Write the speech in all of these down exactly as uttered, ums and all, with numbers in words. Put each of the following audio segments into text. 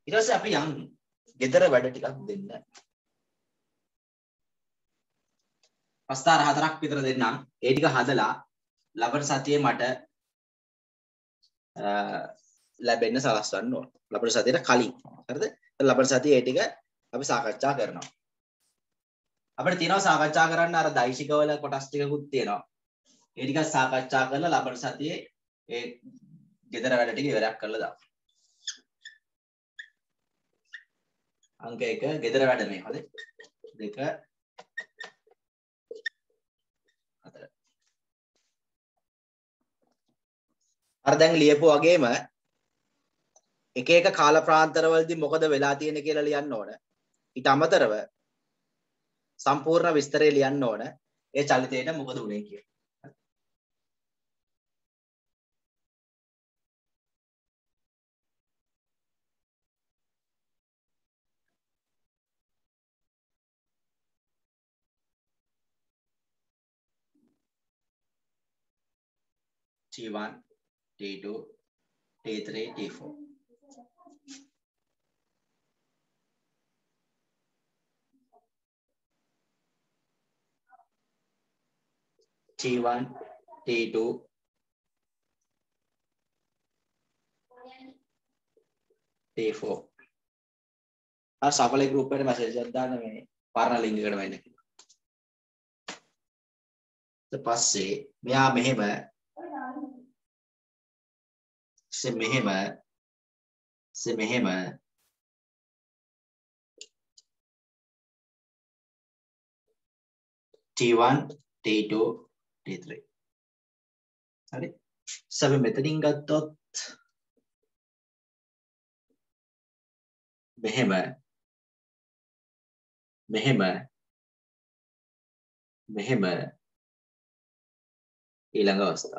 ඊට පස්සේ අපි යන් ගෙදර වැඩ ටිකක් දෙන්න. ප්‍රස්ථාර හතරක් විතර දෙන්නම්. ඒ ටික හදලා ලබන සතියේ මට ලැබෙන්න සලස්වන්න ඕන. ලබන සතියට කලින්. හරිද? ලබන සතියේ ඒ ටික අපි සාකච්ඡා කරනවා. අපිට තියෙනවා සාකච්ඡා කරන්න අර දෛශිකවල කොටස් ටිකකුත් තියෙනවා. ඒ ටික සාකච්ඡා කරලා ලබන සතියේ ඒ ගෙදර වැඩ ටික ඉවරයක් කරලා දාන්න. අංක එක ගෙදර වැඩ මේ හරි. දෙක හතර. අර දැන් ලියපු වගේම එක එක කාල ප්‍රාන්තරවලදී මොකද වෙලා තියෙන්නේ කියලා ලියන්න ඕන. ඊට අමතරව සම්පූර්ණ විස්තරය ලියන්න ඕන. ඒ චලිතයට මොකද උනේ කියලා. T one, T two, T three, T four. T one, T two, T four. ආ සපලේ group එකට message එකක් දාන්න මේ පරණ link එකට වෙන්න කියලා. ඊට පස්සේ මෙයා මෙහෙම se මෙහෙම se මෙහෙම T one, T two, T three. හරි. අපි මෙතනින් ගත්තොත් මෙහෙම මෙහෙම මෙහෙම ඊළඟ අවස්ථාව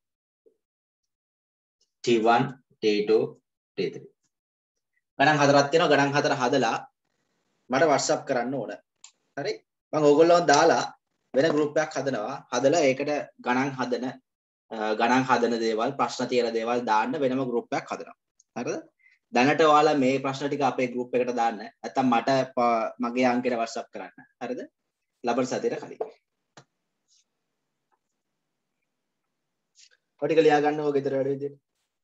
T one, T two, T three. ගණන් හතරක් තියෙනවා. ගණන් හතර හදලා මට WhatsApp කරන්න ඕන. හරි? මම ඕගොල්ලෝ දාලා වෙන group එකක් හදනවා. හදලා ඒකට ගණන් හදන ගණන් හදන දේවල්, ප්‍රශ්න තියෙන දේවල් දාන්න වෙනම group එකක් හදනවා. හරිද? දැනට ඔයාලා මේ ප්‍රශ්න ටික අපේ group එකට දාන්න. නැත්නම් මට මගේ අංකයට WhatsApp කරන්න. හරිද? ලබන සතියේ කලින්. ඔය ටික ලියා ගන්න ඕක ගෙදර වැඩ විදියට.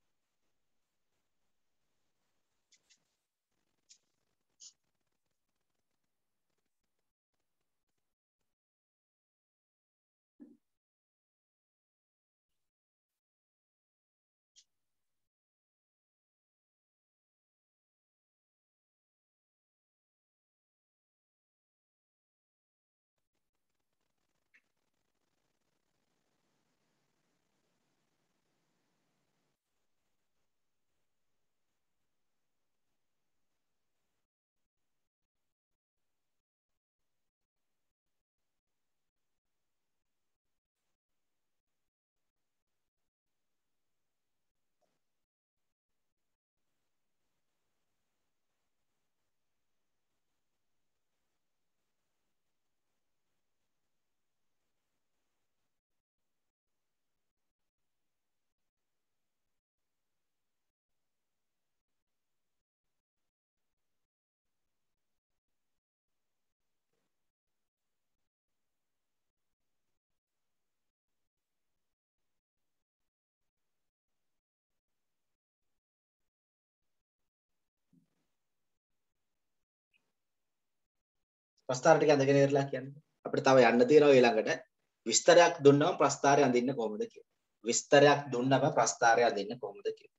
ප්‍රස්ථාර ටික අඳගෙන ඉවරලා කියන්නේ. අපිට තව යන්න තියෙනවා ඊළඟට. විස්තරයක් දුන්නම ප්‍රස්ථාරය අඳින්න කොහොමද කියලා. විස්තරයක් දුන්නම ප්‍රස්ථාරය අඳින්න කොහොමද කියලා.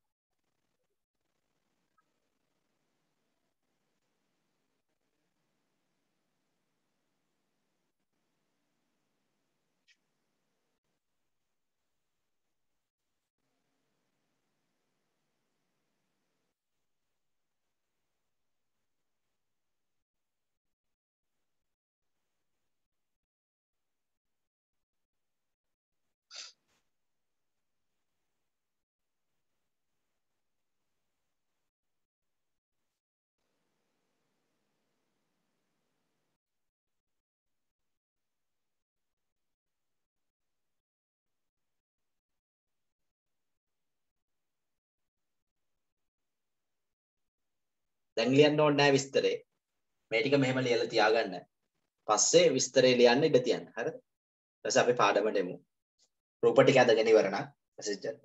දැන් ලියන්න ඕනේ නැහැ විස්තරේ. මේ ටික මෙහෙම ලියලා තියාගන්න. පස්සේ විස්තරේ ලියන්න ඉඩ තියන්න. හරිද? ඊට පස්සේ අපි පාඩමට එමු. රූප ටික අදගෙන ඉවර නම් මැසේජ් එකක්.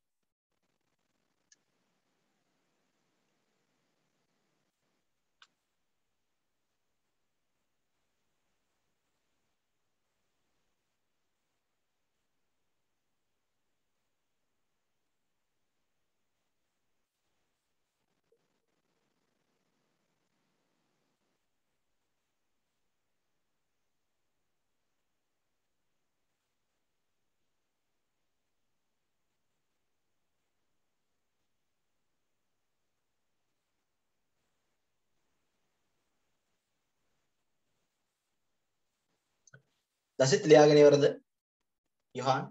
දසිත් ලියාගෙන ඉවරද? යොහාන්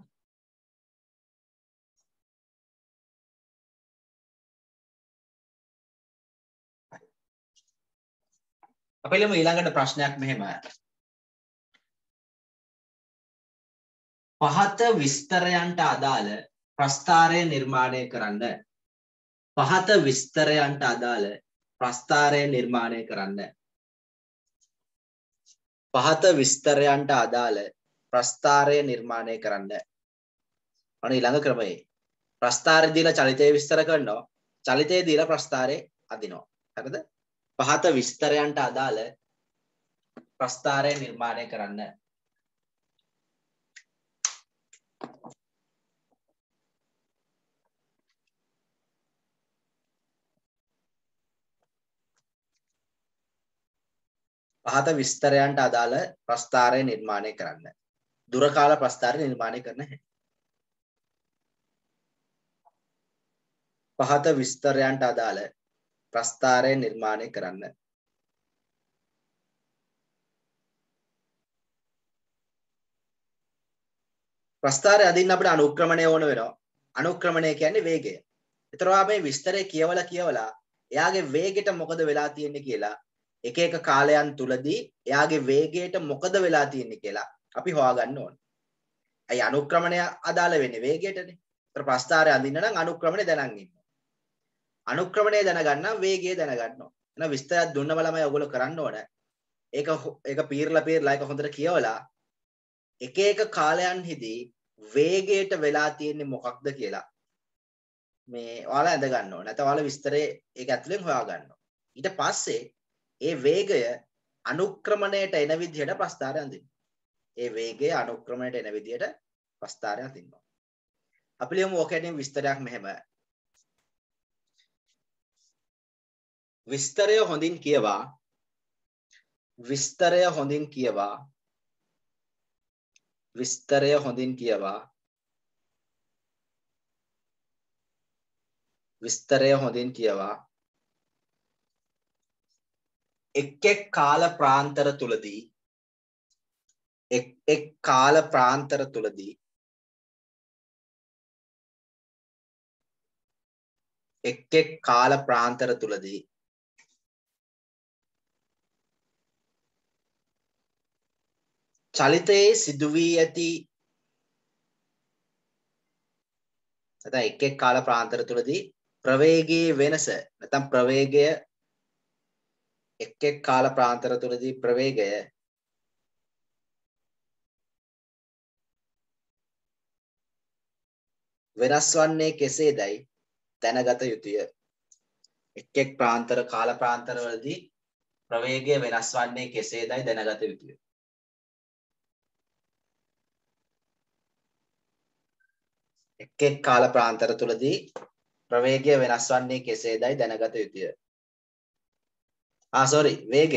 අපි ළමු ඊළඟට ප්‍රශ්නයක් මෙහෙම. පහත විස්තරයන්ට අදාළ ප්‍රස්ථාරය නිර්මාණය කරන්න. පහත විස්තරයන්ට අදාළ ප්‍රස්ථාරය නිර්මාණය කරන්න. පහත විස්තරයන්ට අදාළ ප්‍රස්ථාරය නිර්මාණය කරන්න. අනේ ඊළඟ ක්‍රමයේ ප්‍රස්ථාරය දීලා චලිතය විස්තර කරනවා. චලිතය දීලා ප්‍රස්ථාරය අදිනවා. හරිද? පහත විස්තරයන්ට අදාළ ප්‍රස්ථාරය නිර්මාණය කරන්න. පහත විස්තරයන්ට අදාළ ප්‍රස්ථාරය නිර්මාණය කරන්න. දුර කාල ප්‍රස්ථාරය නිර්මාණය කරන්න හැටි. පහත විස්තරයන්ට අදාළ ප්‍රස්ථාරය නිර්මාණය කරන්න. ප්‍රස්ථාරය අදින්න අපිට අනුක්‍රමණය ඕන වෙනවා. අනුක්‍රමණය කියන්නේ වේගය. ඒතරවා මේ විස්තරය කියවලා කියවලා එයාගේ වේගයට මොකද වෙලා තියෙන්නේ කියලා එක එක කාලයන් තුලදී එයාගේ වේගයට මොකද වෙලා තියෙන්නේ කියලා අපි හොයාගන්න ඕන. අයි අනුක්‍රමණය අදාළ වෙන්නේ වේගයටනේ. ඒතර ප්‍රස්ථාරය අදින්න නම් අනුක්‍රමණය දැනන් ඉන්න. අනුක්‍රමණය දැනගන්න වේගය දැනගන්න ඕන. එහෙනම් විස්තරයක් දුන්නම ළමයි ඔයගොල්ලෝ කරන්න ඕන. ඒක ඒක පීරලා පීරලා ඒක හොඳට කියවලා එක එක කාලයන්හිදී වේගයට වෙලා තියෙන්නේ මොකක්ද කියලා මේ ඔයාලා අඳ ගන්න ඕන. නැත්නම් ඔයාලා විස්තරේ ඒක ඇතුලෙන් හොයා ගන්න ඕන. ඊට පස්සේ ඒ වේගය අනුක්‍රමණයට එන විදිහට ප්‍රස්ථාරය අඳින්න. ඒ වේගය අනුක්‍රමණයට එන විදිහට ප්‍රස්ථාරය අඳින්න. අපි ලියමු ඔකේදී විස්තරයක් මෙහෙම. විස්තරය හොඳින් කියවා විස්තරය හොඳින් කියවා විස්තරය හොඳින් කියවා විස්තරය හොඳින් කියවා එක් එක් කාල ප්‍රාන්තර තුලදී එක් එක් කාල ප්‍රාන්තර තුලදී එක් එක් කාල ප්‍රාන්තර තුලදී චලිතයේ සිදු වී ඇති නැත්නම් එක් එක් කාල ප්‍රාන්තර තුලදී ප්‍රවේගයේ වෙනස නැත්නම් ප්‍රවේගය එක් එක් කාල ප්‍රාන්තර තුලදී ප්‍රවේගය වෙනස් වන්නේ කෙසේදයි දැනගත යුතුය. එක් එක් ප්‍රාන්තර කාල ප්‍රාන්තර වලදී ප්‍රවේගය වෙනස් වන්නේ කෙසේදයි දැනගත යුතුය. එක් එක් කාල ප්‍රාන්තර තුලදී ප්‍රවේගය වෙනස් වන්නේ කෙසේදයි දැනගත යුතුය. ආ sorry වේගය.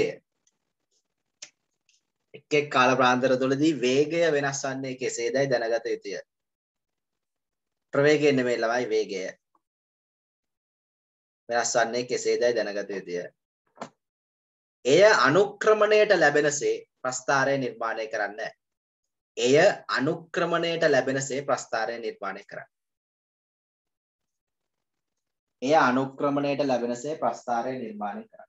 එක් එක් කාල ප්‍රාන්තර තුලදී වේගය වෙනස් වන්නේ කෙසේදයි දැනගත යුතුය. ප්‍රවේගය නෙමෙයි ළමයි වේගය. වෙනස් වන්නේ කෙසේදයි දැනගත යුතුය. එය අනුක්‍රමණයට ලැබෙනසේ ප්‍රස්ථාරය නිර්මාණය කරන්න. එය අනුක්‍රමණයට ලැබෙනසේ ප්‍රස්ථාරය නිර්මාණය කරන්න. එය අනුක්‍රමණයට ලැබෙනසේ ප්‍රස්ථාරය නිර්මාණය කරන්න.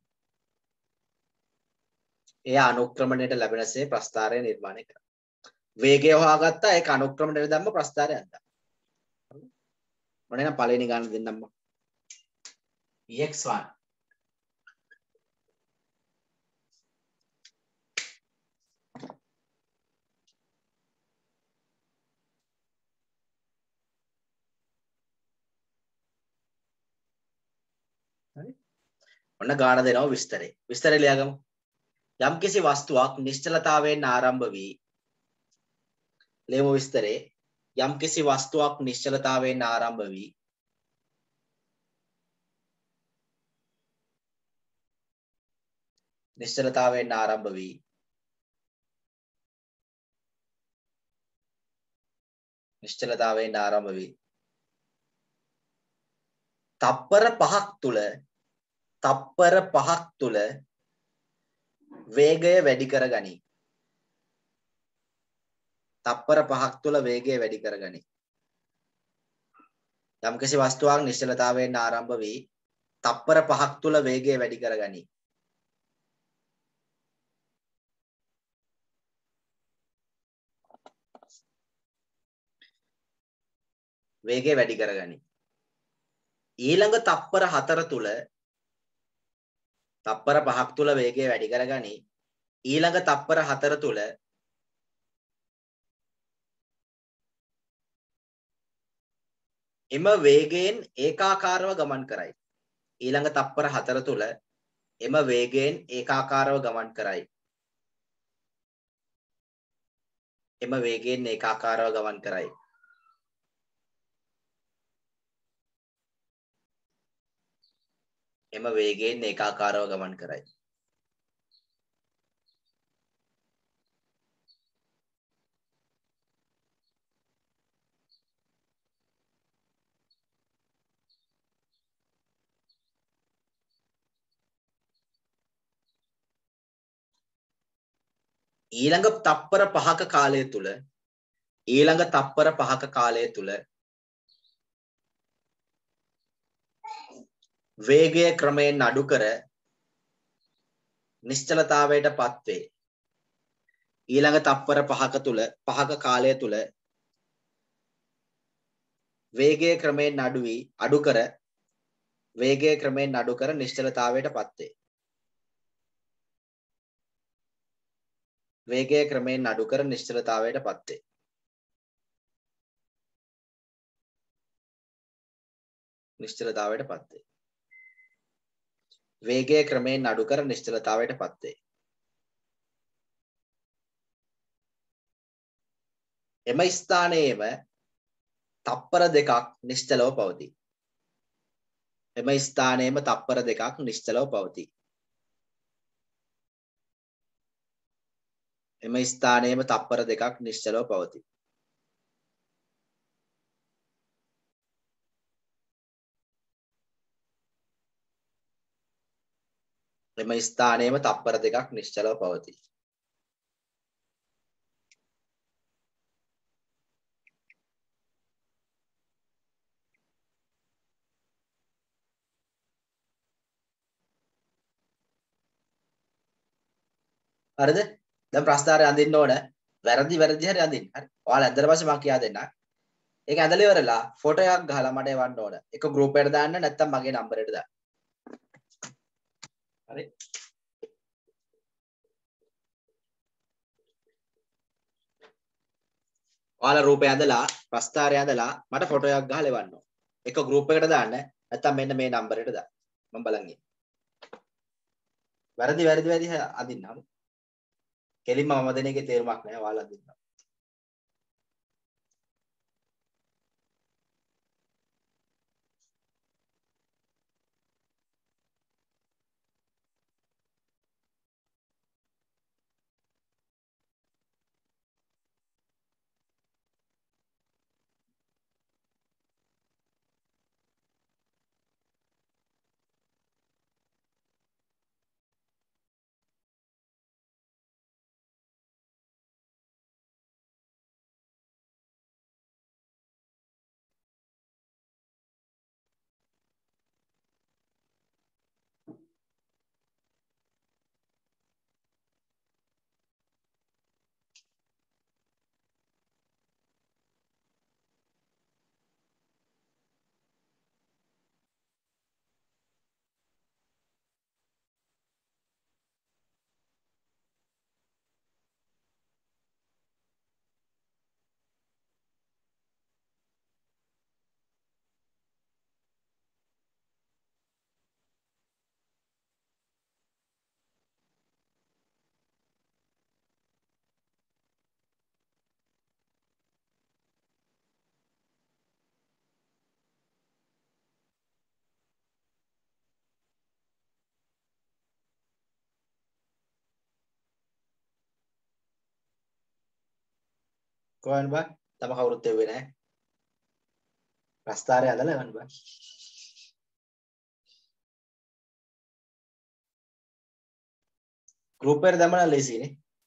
එය අනුක්‍රමණයට ලැබෙනසේ ප්‍රස්ථාරය නිර්මාණය කරන්න. වේගය හොයාගත්තා ඒක අනුක්‍රමණයට දැම්ම ප්‍රස්ථාරය අද්දා. මොනේ නම් පළවෙනි ගාන දෙන්නම්ම. E x one හරි. ඔන්න ගාන දෙනවා විස්තරේ. විස්තරය ලියාගමු. යම්කිසි වස්තුවක් නිශ්චලතාවයෙන් ආරම්භ වී ලියමු විස්තරේ. යම්කිසි වස්තුවක් නිශ්චලතාවයෙන් ආරම්භ වී නිශ්චලතාවයෙන් ආරම්භ වී නිශ්චලතාවයෙන් ආරම්භ වී තප්පර පහක් තුල තප්පර පහක් තුල වේගය වැඩි කරගනී. තප්පර පහක් තුල වේගය වැඩි කරගනී. යම්කිසි වස්තුවක් නිශ්චලතාවයෙන් ආරම්භ වී තප්පර පහක් තුල වේගය වැඩි කරගනී. වේගය වැඩි කරගනී. ඊළඟ තප්පර හතර තුල තප්පර පහක් තුල වේගය වැඩි කරගනී. ඊළඟ තප්පර හතර තුල එම වේගයෙන් ඒකාකාරව ගමන් කරයි. ඊළඟ තප්පර හතර තුල එම වේගයෙන් ඒකාකාරව ගමන් කරයි. එම වේගයෙන් ඒකාකාරව ගමන් කරයි. එම වේගයෙන් ඒකාකාරව ගමන් කරයි. ඊළඟ තප්පර පහක කාලය තුල ඊළඟ තප්පර පහක කාලය තුල වේගය ක්‍රමයෙන් අඩු කර නිශ්චලතාවයට පත්වේ. ඊළඟ තප්පර පහක තුල පහක කාලය තුල වේගය ක්‍රමයෙන් අඩු වී අඩු කර වේගය ක්‍රමයෙන් අඩු කර නිශ්චලතාවයට පත්වේ. වේගය ක්‍රමයෙන් අඩු කර නිශ්චලතාවයට පත්වේ. නිශ්චලතාවයට පත්වේ. වේගය ක්‍රමයෙන් අඩු කර නිශ්චලතාවයට පත්වේ. එම ස්ථානයේම තප්පර දෙකක් නිශ්චලව පවතී. එම ස්ථානයේම තප්පර දෙකක් නිශ්චලව පවතී. එම ස්ථානයේම තප්පර දෙකක් නිශ්චලව පවතී. එම ස්ථානයේම තප්පර දෙකක් නිශ්චලව පවතී. හරිද? දැන් ප්‍රස්ථාරය අඳින්න ඕන. වැරදි වැරදි හරි අඳින්න. හරි. ඔයාලා ඇද්දලා පස්සේ මම කියා දෙන්නම්. ඒක ඇඳලා ඉවරලා ෆොටෝ එකක් ගහලා මට එවන්න ඕන. එක ගෲප් එකට දාන්න නැත්නම් මගේ නම්බරයට දාන්න. හරි. ඔයාලා රූපය ඇඳලා ප්‍රස්ථාරය ඇඳලා මට ෆොටෝ එකක් ගහලා එවන්න ඕන. එක ගෲප් එකට දාන්න නැත්නම් මෙන්න මේ නම්බරයට දාන්න. මම බලන් ඉන්නවා. වැරදි වැරදි වැරදි අඳින්න. හරි. කෙලින්ම මම දෙන එකේ තේරුමක් නැහැ. ඔයාලා අඳින්න. කොහොමද බා? තම කවුරුත් එව්වේ නැහැ. ප්‍රස්තාරය ඇදලා එවන්න බා. ගෲප් එකට දැම්මම ලේසියිනේ.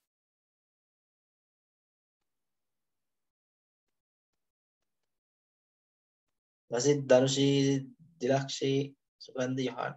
වසිත් ධනුෂී දිලක්ෂී සුගන්ධ යහන්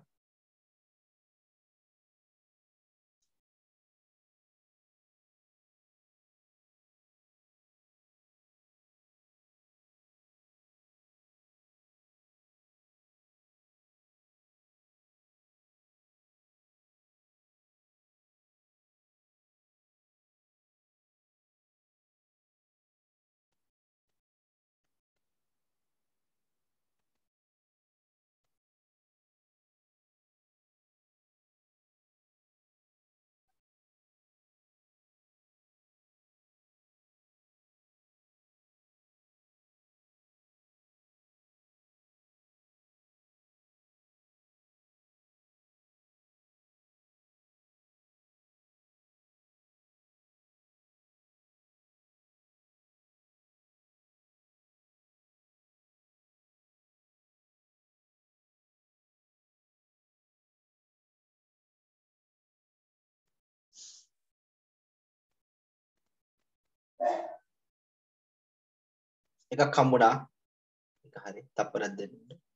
එකක් හම්බුණා. එක හරි තප්පරක් දෙන්න.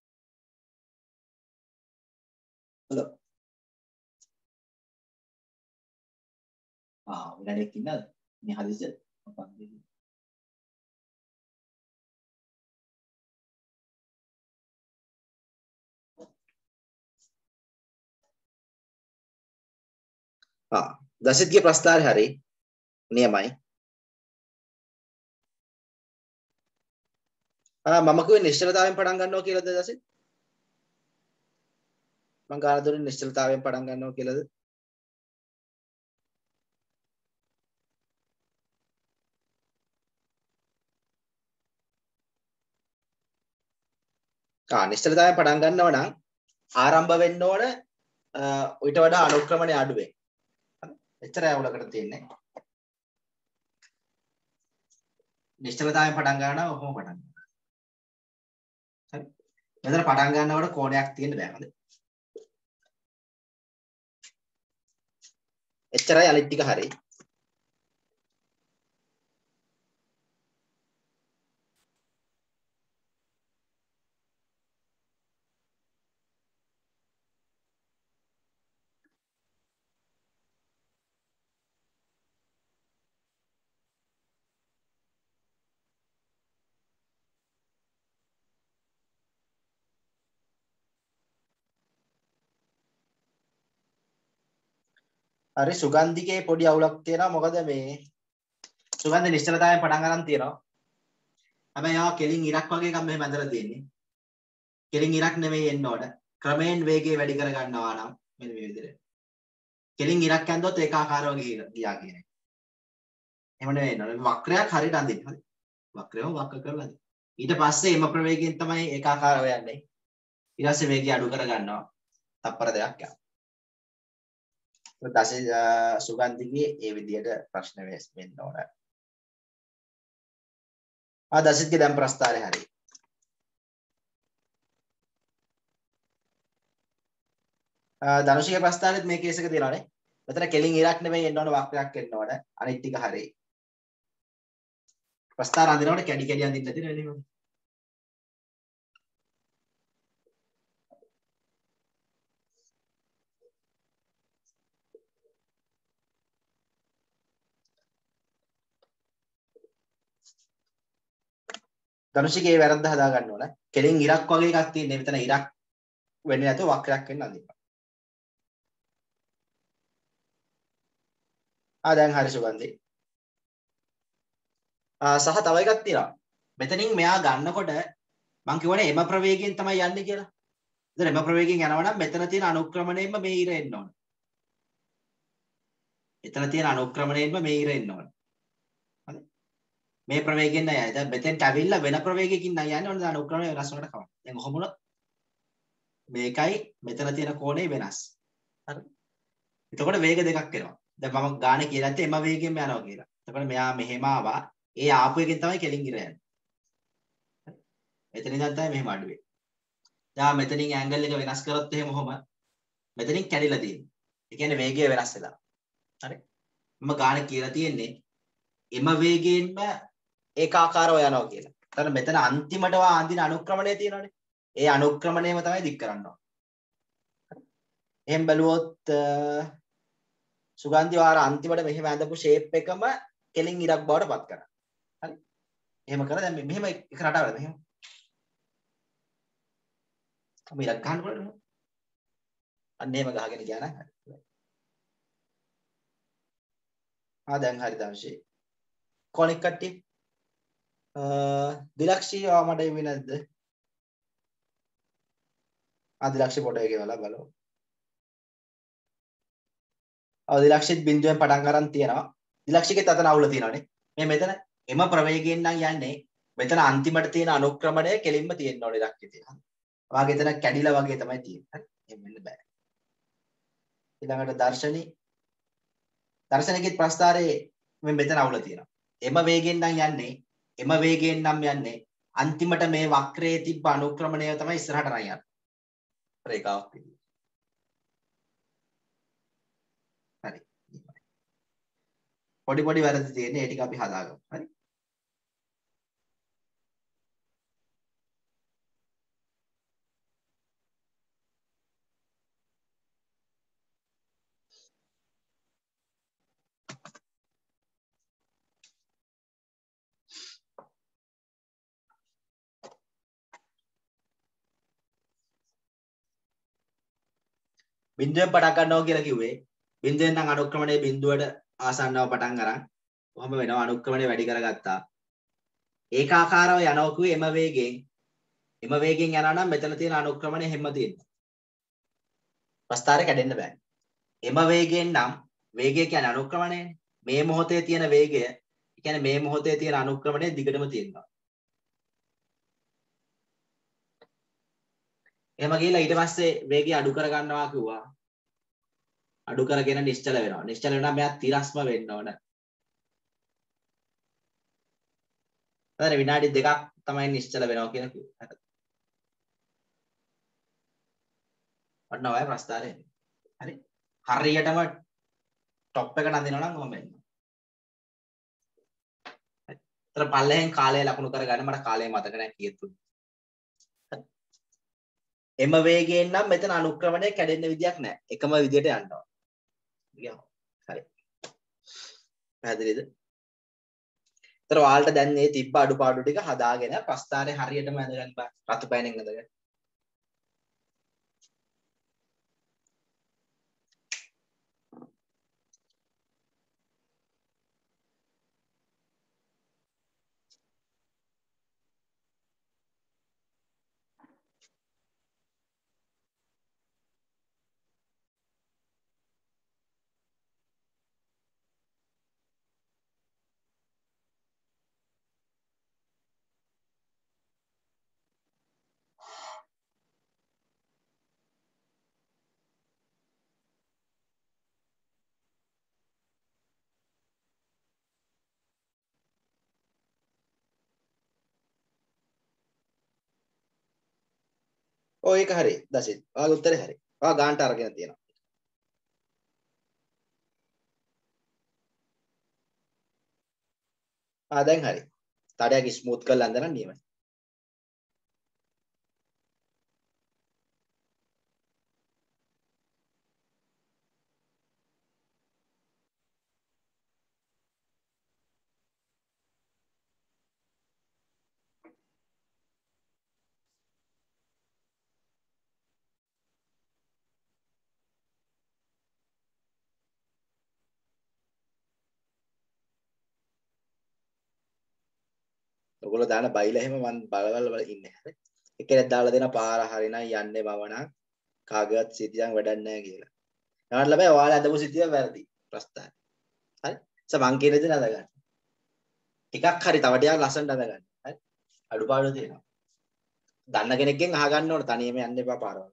හලෝ. ආ විනාඩියක් ඉන්නද? මේ හදිසිය මොකක්ද? ආ දසිත්ගේ ප්‍රස්තාරය හරි. නියමයි. ආ මම කිව්වේ නිශ්චලතාවයෙන් පටන් ගන්නවා කියලාද දසිත්? මං ගාන දුන්නේ නිශ්චලතාවයෙන් පටන් ගන්නවා කියලාද? ආ නිශ්චලතාවයෙන් පටන් ගන්නව නම් ආරම්භ වෙන්න ඕන ඊට වඩා අනුක්‍රමණය අඩුවෙන්. හරි. එච්චරයි අවුලකට තියෙන්නේ. නිශ්චලතාවයෙන් පටන් ගන්නවා ඔහොම පටන් ගන්නවා. හරි. මෙතන පටන් ගන්නකොට කෝණයක් තියෙන්න බෑ හරිද? එච්චරයි අනිත් ටික හරි. හරි සුගන්ධිකේ පොඩි අවුලක් තියෙනවා. මොකද මේ සුගන්ධ නිශ්චලතාවයෙන් පටන් ගන්න තියෙනවා. හැබැයි ආ කෙලින් ඉරක් වගේ එකක් මෙහෙම ඇඳලා තියෙන්නේ. කෙලින් ඉරක් නෙමෙයි එන්න ඕන. ක්‍රමයෙන් වේගය වැඩි කර ගන්නවා නම් මෙන්න මේ විදිහට. කෙලින් ඉරක් ඇඳුවොත් ඒකාකාරව ගියා කියන්නේ. එහෙම නෙවෙයි නේද? වක්‍රයක් හරියට අඳින්න. හරි. වක්‍රයම වක්‍ර කරලා අඳින්න. ඊට පස්සේ එම ප්‍රවේගයෙන් තමයි ඒකාකාරව යන්නේ. ඊට පස්සේ වේගය අඩු කර ගන්නවා. තප්පර දෙකක් යනවා. දස සුගන්ධිකේ ඒ විදිහට ප්‍රශ්න වෙන්න ඕන. ආ දසිත්ගේ දැන් ප්‍රස්තාරය හරි. ආ ධනුෂිගේ ප්‍රස්තාරෙත් මේ කේස් එක තියෙනවානේ. මෙතන කෙලින් ඉරක් නෙමෙයි එන්න ඕන වක්‍රයක් එන්න ඕන. අනිත් ටික හරි. ප්‍රස්තාර අඳිනකොට කැඩි කැඩි අඳින්න නැති නේ මම. ධනුෂිගේ වැරද්ද හදා ගන්න ඕන. කෙලින් ඉරක් වගේ එකක් තියෙන්නේ. මෙතන ඉරක් වෙන්නේ නැතුව වක්‍රයක් වෙන්න අඳින්න. ආ දැන් හරි සුගන්ධි. ආ සහ තව එකක් තියෙනවා. මෙතනින් මෙයා ගන්නකොට මං කියවනේ එම ප්‍රවේගයෙන් තමයි යන්නේ කියලා. එතන එම ප්‍රවේගයෙන් යනවා නම් මෙතන තියෙන අනුක්‍රමණයෙන්ම මේ ඉර එන්න ඕන. එතන තියෙන අනුක්‍රමණයෙන්ම මේ ඉර එන්න ඕන. හරි. මේ ප්‍රවේගයෙන් නෑ. දැන් මෙතෙන්ට ඇවිල්ලා වෙන ප්‍රවේගයකින් නෑ යන්නේ. ඔන්න අනුක්‍රමණය වෙනස් වුණාට කවන්න. දැන් කොහොම වුණත් මේකයි මෙතන තියෙන කෝණය වෙනස්. හරි. එතකොට වේග දෙකක් එනවා. දැන් මම ගානේ කියලා නැත්තේ එම වේගයෙන්ම යනවා කියලා. එතකොට මෙයා මෙහෙම ආවා. ඒ ආපු එකෙන් තමයි කෙලින් ඉර යන්නේ. එතන ඉඳන් තමයි මෙහෙම අඩු වෙන්නේ. දැන් මෙතනින් ඇන්ගල් එක වෙනස් කරොත් එහෙම කොහොම මෙතනින් කැඩිලා තියෙන්නේ. ඒ කියන්නේ වේගය වෙනස් වෙලා. හරි. මම ගාන කියලා තියෙන්නේ එම වේගයෙන්ම ඒකාකාරව යනවා කියලා. එතන මෙතන අන්තිමට අඳින අනුක්‍රමණය තියෙනවානේ. ඒ අනුක්‍රමණයම තමයි දික් කරන්න ඕන. එහෙන් බැලුවොත් සුගන්ධි වාර අන්තිමට මෙහෙම ඇඳපු ෂේප් එකම කෙලින් ඉරක් බවට පත් කරා. හරි. එහෙම කරා දැන් මෙහෙම එක රටාවල මෙහෙම. අපි ඉරක් ගන්න බලන්න. අන්න එහෙම ගහගෙන ගියා නම් හරි. ආ දැන් හරි දාශේ. කොනික් කට්ටිය අ දිලක්ෂී ආ මට එන්නේ නැද්ද? ආ දිලක්ෂී ෆොටෝ එකේ වල බලමු. ආ දිලක්ෂිත් බිඳුවෙන් පටන් ගන්න තියනවා. දිලක්ෂිකේ තතන අවුල තියෙනවානේ. මේ මෙතන එම ප්‍රවේගයෙන් නම් යන්නේ මෙතන අන්තිමට තියෙන අනුක්‍රමණය කෙලින්ම තියෙන්න ඕනේ ඉලක්කේ තියෙනවා. වාගේ එතන කැඩිලා වගේ තමයි තියෙන්නේ. හරි. එහෙම වෙන්න බෑ. ඊළඟට දර්ශනී දර්ශනයේ ප්‍රස්තාරයේ මේ මෙතන අවුල තියෙනවා. එම වේගයෙන් නම් යන්නේ එම වේගයෙන් නම් යන්නේ අන්තිමට මේ වක්‍රයේ තිබ්බ අනුක්‍රමණය තමයි ඉස්සරහට නම් යන්නේ. රේඛාවක් විදියට. හරි. පොඩි පොඩි වැරදි තියෙන්නේ ඒ ටික අපි හදාගමු. හරි. බිඳුවෙන් පටන් ගන්නවා කියලා කිව්වේ බිඳුවෙන් නම් අනුක්‍රමණයේ බිඳුවට ආසන්නව පටන් අරන් කොහොම වෙනවා අනුක්‍රමණය වැඩි කරගත්තා. ඒකාකාරව යනවා කිව්වේ එම වේගයෙන් එම වේගයෙන් යනවා නම් මෙතන තියෙන අනුක්‍රමණය හැම තියෙනවා. ප්‍රස්ථාරය කැඩෙන්න බෑ. එම වේගයෙන් නම් වේගය කියන්නේ අනුක්‍රමණයනේ. මේ මොහොතේ තියෙන වේගය කියන්නේ මේ මොහොතේ තියෙන අනුක්‍රමණය දිගටම තියෙනවා. එහෙම ගිහලා ඊට පස්සේ වේගය අඩු කර ගන්නවා කිව්වා. අඩු කරගෙන නිශ්චල වෙනවා. නිශ්චල වෙනවා මෙයා තිරස්ම වෙන්න ඕන. හරි විනාඩි දෙකක් තමයි නිශ්චල වෙනවා කියලා කිව්වා. ඔන්න ඔය ප්‍රස්තාරය. හරි. හරියටම টොප් එක නඳිනවා නම් ඔහම වෙනවා. හරි. ඒතර පල්ලෙහෙන් කාලය ලකුණු කරගන්න මට කාලය මතක නැහැ කීයද. එම වේගයෙන් නම් මෙතන අනුක්‍රමණය කැඩෙන්න විදියක් නැහැ. එකම විදියට යනවා. ගියා. හරි. පැහැදිලිද? ඒතර ඔයාලට දැන් මේ තිබ්බ අඩුපාඩු ටික හදාගෙන ප්‍රස්ථාරේ හරියටම ඇඳගන්න බෑ. රතු පෑනෙන් ඇඳගන්න. ඔය ඒක හරි. දසිත්. ඔයාගේ උත්තරේ හරි. ඔයා ගාන්ට අරගෙන තියෙනවා. ආ දැන් හරි. තඩයක් ස්මූත් කරලා අඳන නියමයි. ඔයගොල්ලෝ දාන බයිලා එහෙම මම බලවල වල ඉන්නේ. හරි. එක්කෙනෙක් දාලා දෙන පාර හරිනම් යන්නේ මම නම් කාගේවත් සිතියන් වැඩක් නැහැ කියලා. නවට ළමයි ඔයාලා අදපු සිතිය වැරදි. ප්‍රස්ථාන. හරි. සම මං කියන දේ නද ගන්න. ටිකක් හරි තව ටිකක් ලස්සනට අඳ ගන්න. හරි. අඩුපාඩු තියෙනවා. දන්න කෙනෙක්ගෙන් අහගන්න ඕන තනියම යන්න එපා පාරවල්.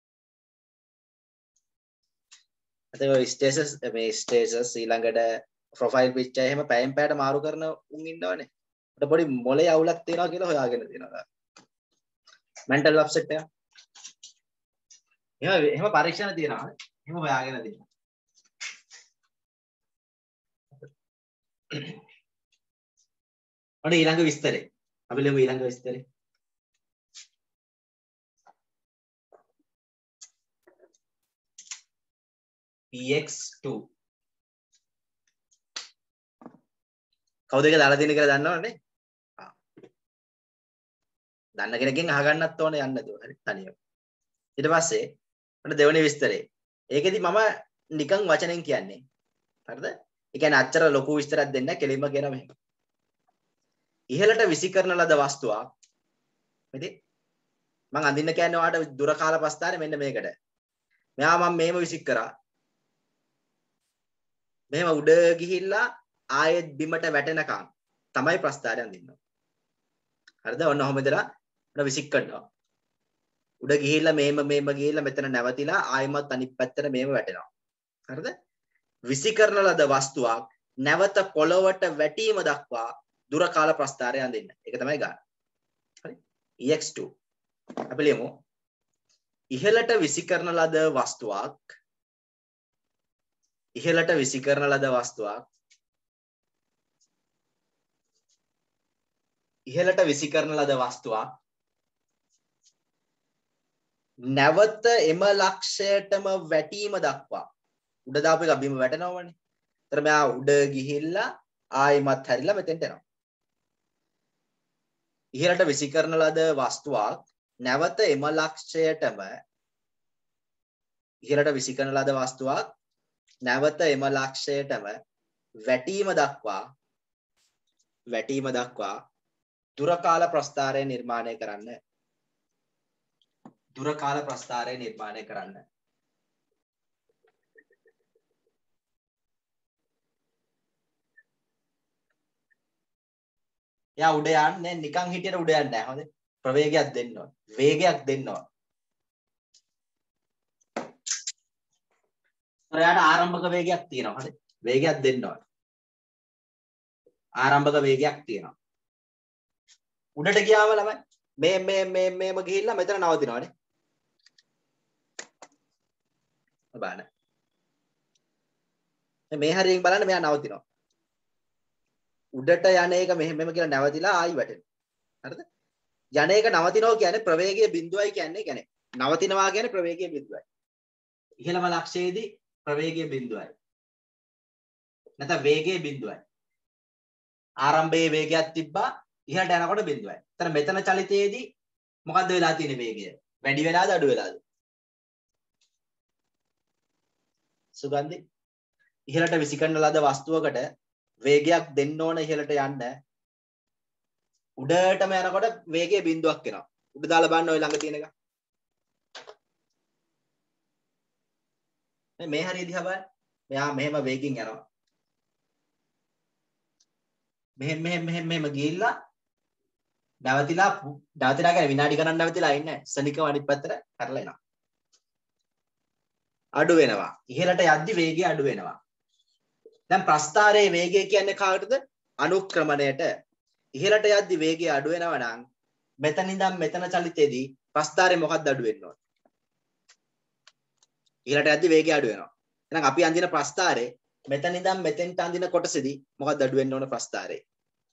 අතේ ඔය ස්ටේටස් මේ ස්ටේටස් ඊළඟට ප්‍රොෆයිල් පික්චර් එහෙම පැයෙන් පැයට මාරු කරන උන් ඉන්නවනේ. අපිට පොඩි මොලේ අවුලක් තියෙනවා කියලා හොයාගෙන තියෙනවා. මෙන්ටල් අප්සෙට් එක. එහෙම එහෙම පරීක්ෂණ තියෙනවා. එහෙම හොයාගෙන තියෙනවා. අනේ ඊළඟ විස්තරේ. අපි ළමු ඊළඟ විස්තරේ. P X two කවුද ඒක දාලා තියෙන්නේ කියලා දන්නවනේ. ආ. දන්න කෙනකින් අහගන්නත් ඕනේ යන්න නේද? හරි තනියම. ඊට පස්සේ මට දෙවෙනි විස්තරේ. ඒකෙදි මම නිකන් වචනෙන් කියන්නේ. හරිද? ඒ කියන්නේ අච්චර ලොකු විස්තරයක් දෙන්නේ නැහැ. කෙලින්ම කියනවා මෙහෙම. ඉහළට විසි කරන ලද වස්තුවක් මෙතේ මම අඳින්න කියන්නේ ඔයාලට දුර කාල ප්‍රස්ථානේ මෙන්න මේකට. මෙයා මම මේව විසි කරා. මෙහෙම උඩ ගිහිල්ලා ආයෙත් බිමට වැටෙනකන් තමයි ප්‍රස්ථාරය අඳින්න. හරිද? ඔන්න ඔහොම ඉඳලා උඩ විසි කරනවා. උඩ ගිහිල්ලා මේම මේම ගිහිල්ලා මෙතන නැවතිලා ආයෙමත් අනිත් පැත්තට මේම වැටෙනවා. හරිද? විසි කරන ලද වස්තුවක් නැවත පොළවට වැටීම දක්වා දුර කාල ප්‍රස්ථාරය අඳින්න. ඒක තමයි ගන්න. හරි? E X two. අපි ලියමු. ඉහළට විසි කරන ලද වස්තුවක් ඉහළට විසි කරන ලද වස්තුවක් ඉහළට විසි කරන ලද වස්තුවක් නැවත එම ලක්ෂයටම වැටීම දක්වා උඩ දාපු එක බිම වැටෙනවනේ. ඒතර මෙයා උඩ ගිහිල්ලා ආයෙමත් හැරිලා මෙතෙන්ට එනවා. ඉහළට විසි කරන ලද වස්තුවක් නැවත එම ලක්ෂයටම ඉහළට විසි කරන ලද වස්තුවක් නැවත එම ලක්ෂයටම වැටීම දක්වා වැටීම දක්වා දුර කාල ප්‍රස්ථාරය නිර්මාණය කරන්න. දුර කාල ප්‍රස්ථාරය නිර්මාණය කරන්න. යා උඩ යන්නේ නිකන් හිටියට උඩ යන්නේ නැහැ. හොඳේ. ප්‍රවේගයක් දෙන්න ඕන. වේගයක් දෙන්න ඕන. ඔයාට ආරම්භක වේගයක් තියෙනවා. හරි. වේගයක් දෙන්න ඕන. ආරම්භක වේගයක් තියෙනවා. උඩට ගියාම ළමයි මේ මේ මේ මේම ගිහිල්ලා මෙතන නවතිනවානේ. බලන්න. මේ හරියෙන් බලන්න මෙයා නවතිනවා. උඩට යන එක මෙහෙම මෙහෙම කියලා නැවතිලා ආයි වැටෙනවා. හරිද? යන එක නවතිනවා කියන්නේ ප්‍රවේගයේ බිඳුවයි කියන්නේ කියන්නේ නවතිනවා කියන්නේ ප්‍රවේගයේ බිඳුවයි. ඉහළම ලක්ෂයේදී ප්‍රවේගයේ බිඳුවයි. නැත්නම් වේගයේ බිඳුවයි. ආරම්භයේ වේගයක් තිබ්බා ඉහළට යනකොට බිඳුවයි. එතන මෙතන චලිතයේදී මොකද්ද වෙලා තියෙන්නේ වේගය? වැඩි වෙලාද අඩු වෙලාද? සුගන්ධි ඉහළට විසි කරන ලද වස්තුවකට වේගයක් දෙන්න ඕන ඉහළට යන්න. උඩටම යනකොට වේගයේ බිඳුවක් එනවා. උඩ දාලා බලන්න ඔය ළඟ තියෙන එක. මේ හරිය දිහා බලන්න. මෙයා මෙහෙම වේගින් යනවා. මෙහෙම මෙහෙම මෙහෙම මෙහෙම ගිහිල්ලා නැවතිලා නැවතිලා කියන්නේ විනාඩි ගණන් නැවතිලා ඉන්නේ නැහැ. සනිකව අනිත් පැත්තට කරලා එනවා. අඩු වෙනවා. ඉහළට යද්දි වේගය අඩු වෙනවා. දැන් ප්‍රස්ථාරයේ වේගය කියන්නේ කාටද? අනුක්‍රමණයට. ඉහළට යද්දි වේගය අඩු වෙනවා නම් මෙතන ඉඳන් මෙතන චලිතයේදී ප්‍රස්ථාරයේ මොකක්ද අඩු වෙන්න ඕන? ඉහළට යද්දි වේගය අඩු වෙනවා. එහෙනම් අපි අඳින ප්‍රස්ථාරයේ මෙතන ඉඳන් මෙතෙන්ට අඳින කොටසේදී මොකක්ද අඩු වෙන්න ඕන ප්‍රස්ථාරයේ?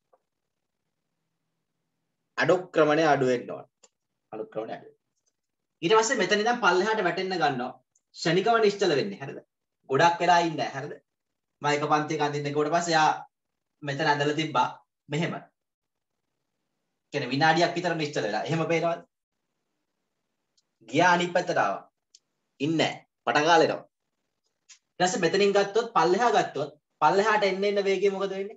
අනුක්‍රමණය අඩු වෙන්න ඕන. අනුක්‍රමණය අඩු. ඊට පස්සේ මෙතන ඉඳන් පල්ලෙහාට වැටෙන්න ගන්නවා. ශනිකව නිශ්චල වෙන්නේ. හරිද? ගොඩක් වෙලා ඉන්නේ නැහැ. හරිද? මම එක පන්තියක අඳින්න ගිහුවට පස්සේ යා මෙතන ඇඳලා තිබ්බා මෙහෙම. කියන්නේ විනාඩියක් විතර නිශ්චල වෙලා. එහෙම පේනවද? ගියා අනිත් පැත්තට ආවා. ඉන්නේ නැහැ. පට ගාලා එනවා. ඊට පස්සේ මෙතනින් ගත්තොත් පල්ලෙහා ගත්තොත් පල්ලෙහාට එන්න එන්න වේගය මොකද වෙන්නේ?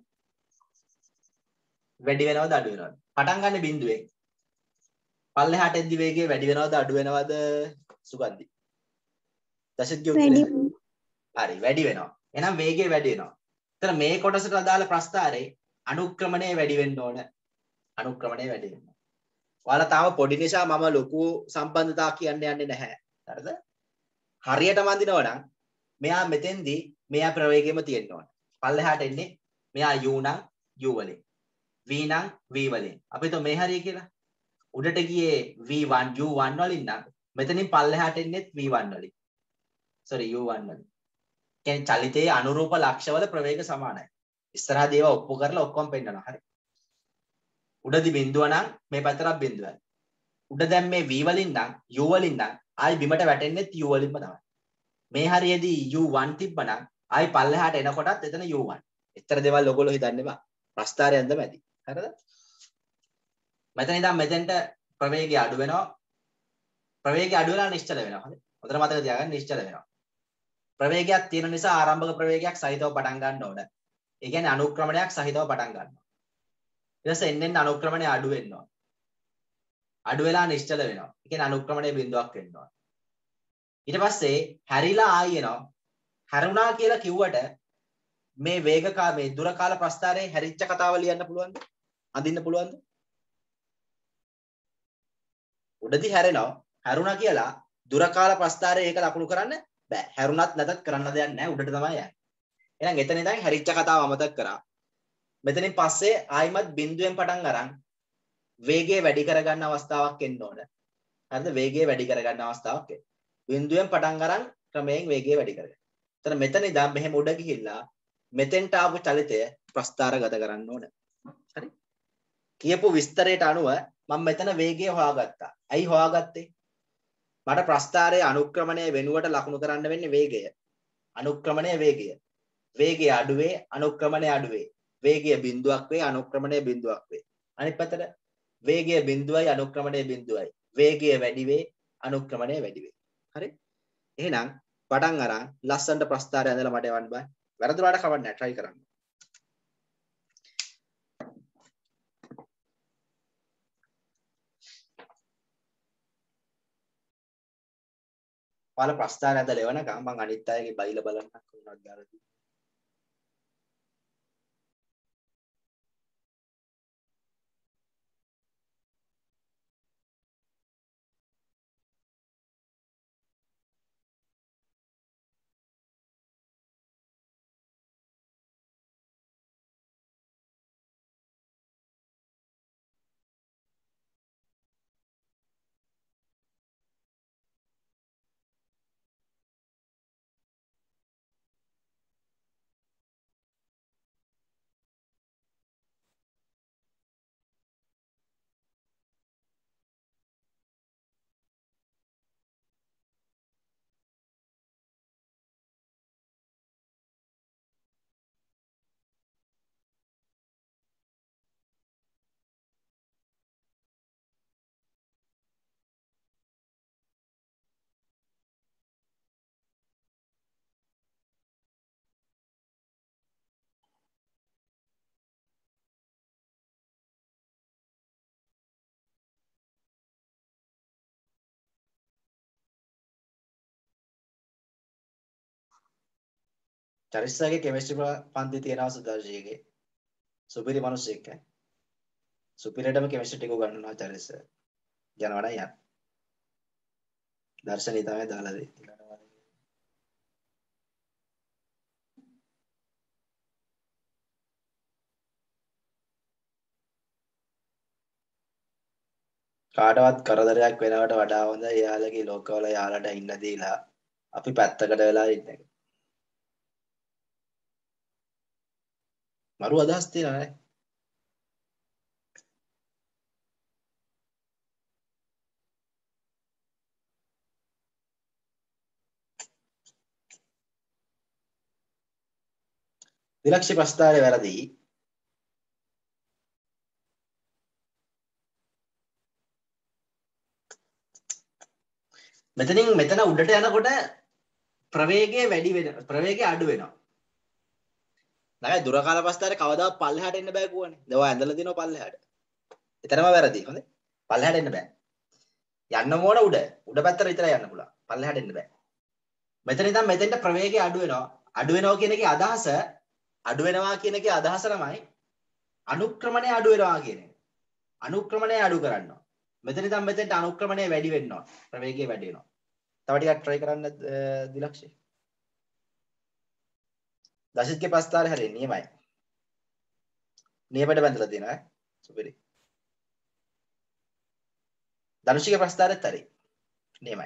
වැඩි වෙනවද අඩු වෙනවද? පටන් ගන්න බිඳුවෙන්. පල්ලෙහාට එද්දි වේගය වැඩි වෙනවද අඩු වෙනවද? සුගන්ධි. දශිත් කියුවේ. හරි වැඩි වෙනවා. එහෙනම් වේගය වැඩි වෙනවා. එතන මේ කොටසට අදාළ ප්‍රස්ථාරේ අනුක්‍රමණය වැඩි වෙන්න ඕන. අනුක්‍රමණය වැඩි වෙන්න. ඔයාලා තාම පොඩි නිසා මම ලොකු සම්බන්ධතාවක් කියන්න යන්නේ නැහැ. හරිද? හරියටම අඳිනවා නම් මෙයා මෙතෙන්දී මෙයා ප්‍රවේගයෙම තියෙන්න ඕන. පල්ලෙහාට එන්නේ මෙයා u නම් u වලින් v නම් v වලින් අපි හිතුව මේ හරිය කියලා. උඩට ගියේ v one u one වලින් නම් මෙතනින් පල්ලෙහාට එන්නේ v one වලින්. sorry u one වලින්. කියන්නේ චලිතයේ අනුරූප ලක්ෂවල ප්‍රවේග සමානයි. ඉස්සරහා දේව ඔප්පු කරලා ඔක්කොම පෙන්නනවා. හරි. උඩදි බිඳුව නම් මේ පැත්තට බිඳුවයි. උඩ දැන් මේ v වලින් නම් u වලින් නම් ආයි බිමට වැටෙන්නේ u වලින්ම තමයි. මේ හරියේදී u one තිබ්බනම් ආයි පල්ලෙහාට එනකොටත් එතන u one. එතර දේවල් ඔයගොල්ලෝ හිතන්න එපා. ප්‍රස්ථාරය ඇඳ මැදි. හරිද? මෙතන ඉඳන් මෙතෙන්ට ප්‍රවේගය අඩු වෙනවා. ප්‍රවේගය අඩු වෙලා නිශ්චල වෙනවා. හරි. හොඳට මතක තියාගන්න නිශ්චල වෙනවා. ප්‍රවේගයක් තියෙන නිසා ආරම්භක ප්‍රවේගයක් සහිතව පටන් ගන්න ඕන. ඒ කියන්නේ අනුක්‍රමණයක් සහිතව පටන් ගන්නවා. ඊට පස්සේ එන්නෙන් අනුක්‍රමණය අඩු වෙනවා. අඩු වෙලා නිශ්චල වෙනවා. ඒ කියන්නේ අනුක්‍රමණයේ බිඳුවක් වෙනවා. ඊට පස්සේ හැරිලා ආයි එනවා. හැරුණා කියලා කිව්වට මේ වේග කා මේ දුර කාල ප්‍රස්ථාරයේ හැරිච්ච කතාව ලියන්න පුළුවන්ද? අඳින්න පුළුවන්ද? උඩදී හැරෙනවා. හැරුණා කියලා දුර කාල ප්‍රස්ථාරයේ ඒක ලකුණු කරන්න බෑ. හැරුණත් නැතත් කරන්න දෙයක් නැහැ. උඩට තමයි යන්නේ. එහෙනම් එතන ඉඳන් හැරිච්ච කතාව අමතක කරා. මෙතනින් පස්සේ ආයිමත් බිඳුවෙන් පටන් අරන් වේගය වැඩි කරගන්න අවස්ථාවක් එන්න ඕන. හරිද? වේගය වැඩි කරගන්න අවස්ථාවක් එන්න. බිඳුවෙන් පටන් අරන් ක්‍රමයෙන් වේගය වැඩි කරගන්න. එතන මෙතන ඉඳන් මෙහෙම උඩ ගිහිල්ලා මෙතෙන්ට ආපු චලිතය ප්‍රස්ථාරගත කරන්න ඕන. හරි? කියපු විස්තරයට අනුව මම මෙතන වේගය හොයාගත්තා. ඇයි හොයාගත්තේ? මට ප්‍රස්ථාරයේ අනුක්‍රමණය වෙනුවට ලකුණු කරන්න වෙන්නේ වේගය. අනුක්‍රමණය වේගය. වේගය අඩුවේ අනුක්‍රමණය අඩුවේ. වේගය බිඳුවක් වේ අනුක්‍රමණය බිඳුවක් වේ. අනිත් පැත්තට වේගය බිඳුවයි අනුක්‍රමණය බිඳුවයි. වේගය වැඩි වේ අනුක්‍රමණය වැඩි වේ. හරි? එහෙනම් පටන් අරන් ලස්සනට ප්‍රස්ථාරය ඇඳලා මට යවන්න බෑ. වැරදුනාට කවන්න නැහැ. try කරන්න. ඔයාලා ප්‍රස්ථාරය ඇඳලා එවනකම් මම අනිත් අයගේ බයිලා බලන්න කොහොමද දාලා තියෙන්නේ. චරිස්සගේ කෙමිස්ට්‍රි පන්ති තියෙනවා සුදර්ශීගේ. සුපිරි මිනිස්සෙක් ඈ. සුපිරියටම කෙමිස්ට්‍රි ටික උගන්වනවා චරිස්ස. යනවා නම් යන්න. දර්ශනී තමයි දාලා දෙන්නේ. කාටවත් කරදරයක් වෙනවට වඩා හොඳ යාළගේ ලෝකවල යාළට ඉන්න දීලා අපි පැත්තකට වෙලා ඉන්න එක. මරු අදහස් තියනවා නේ. දිලක්ෂි ප්‍රස්ථාරය වැරදි. මෙතනින් මෙතන උඩට යනකොට ප්‍රවේගය වැඩි වෙන ප්‍රවේගය අඩු වෙනවා. නැගයි දුර කාල ප්‍රස්ථාරේ කවදාවත් පල්ලෙහාට එන්න බෑ කියවනේ. දවා ඇඳලා දිනව පල්ලෙහාට. එතරම් වැරදි. හොඳේ. පල්ලෙහාට එන්න බෑ. යන්න ඕන උඩ. උඩ පැත්තට විතරයි යන්න පුළුවන්. පල්ලෙහාට එන්න බෑ. මෙතන ඉඳන් මෙතෙන්ට ප්‍රවේගය අඩු වෙනවා. අඩු වෙනවා කියන එකේ අදහස අඩු වෙනවා කියන එකේ අදහස තමයි අනුක්‍රමණය අඩු වෙනවා කියන එක. අනුක්‍රමණය අඩු කරනවා. මෙතන ඉඳන් මෙතෙන්ට අනුක්‍රමණය වැඩි වෙනවා. ප්‍රවේගය වැඩි වෙනවා. තව ටිකක් try කරන්න දිලක්ෂි. දශිත්ගේ ප්‍රස්ථාරය හරිය නියමයි. නියමයට බැඳලා තියෙනවා ඈ. සුපිරි. ධනුෂිගේ ප්‍රස්ථාරයත් හරි. නියමයි.